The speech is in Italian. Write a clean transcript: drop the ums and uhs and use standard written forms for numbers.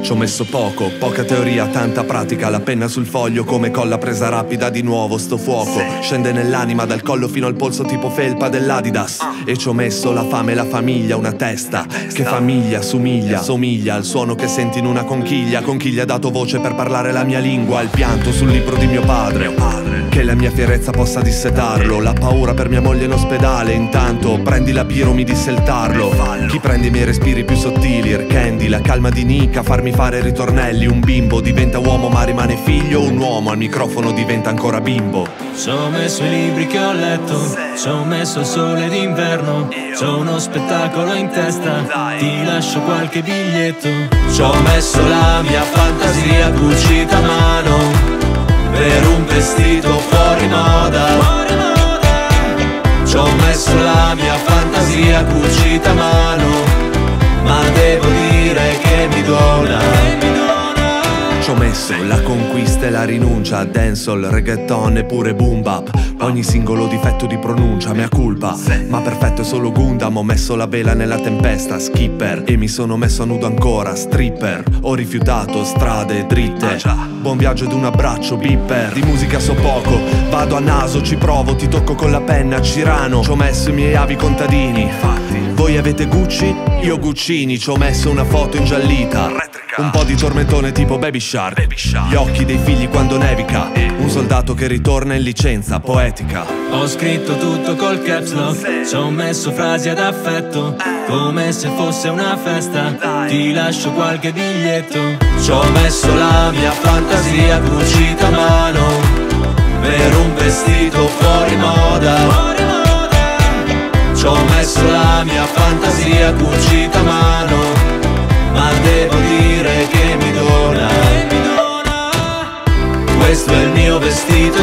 Ci ho messo poca teoria, tanta pratica. La penna sul foglio come colla presa rapida. Di nuovo sto fuoco scende nell'anima, dal collo fino al polso tipo felpa dell'Adidas. E ci ho messo la fame e la famiglia, una testa che famiglia, somiglia al suono che senti in una conchiglia. Con chi gli ha dato voce per parlare la mia lingua. Il pianto sul libro di mio padre, che la mia fierezza possa dissetarlo. La paura per mia moglie in ospedale. Intanto prendi la piro, mi disse il tarlo. Chi prende i miei respiri più sottili, Candy, la calma di Nika, farmi fare ritornelli. Un bimbo diventa uomo ma rimane figlio. Un uomo al microfono diventa ancora bimbo. Ci ho messo i libri che ho letto, ci ho messo il sole d'inverno, c'ho uno spettacolo in testa, ti lascio qualche biglietto. Ci ho messo la mia fantasia cucita a mano per un vestito fuori moda. Ci ho messo la mia fantasia cucita a mano, ma devo dire che mi dona. Ci ho messo la conquista e la rinuncia, dancehall, reggaeton e pure boom bap. Ogni singolo difetto di pronuncia, mea culpa, ma perfetto è solo Gundam. Ho messo la vela nella tempesta, skipper, e mi sono messo a nudo ancora, stripper. Ho rifiutato strade dritte, buon viaggio ed un abbraccio, bipper. Di musica so poco, vado a naso, ci provo, ti tocco con la penna, Cirano. Ci ho messo i miei avi contadini, voi avete Gucci? Io Guccini. Ci ho messo una foto ingiallita, un po' di tormentone tipo Baby Shark. Gli occhi dei figli quando nevica, un soldato che ritorna in licenza poetica. Ho scritto tutto col caps lock, ci ho messo frasi ad affetto, come se fosse una festa, ti lascio qualche biglietto. Ci ho messo la mia fantasia cucita a mano per un vestito fuori moda. Ci ho messo la mia fantasia cucita a mano, ma devo dire che mi dona. Questo è il mio vestito